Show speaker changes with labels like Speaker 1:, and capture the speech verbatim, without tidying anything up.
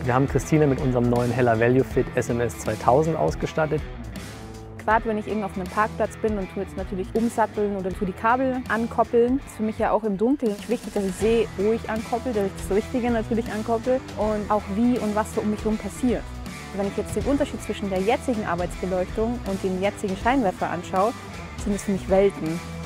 Speaker 1: Wir haben Christine mit unserem neuen HELLA VALUEFIT S M S zweitausend ausgestattet.
Speaker 2: Gerade wenn ich irgendwo auf einem Parkplatz bin und tue jetzt natürlich umsatteln oder tue die Kabel ankoppeln, ist für mich ja auch im Dunkeln wichtig, dass ich sehe, wo ich ankoppel, dass ich das Richtige natürlich ankoppel und auch wie und was so um mich herum passiert. Wenn ich jetzt den Unterschied zwischen der jetzigen Arbeitsbeleuchtung und dem jetzigen Scheinwerfer anschaue, sind es für mich Welten.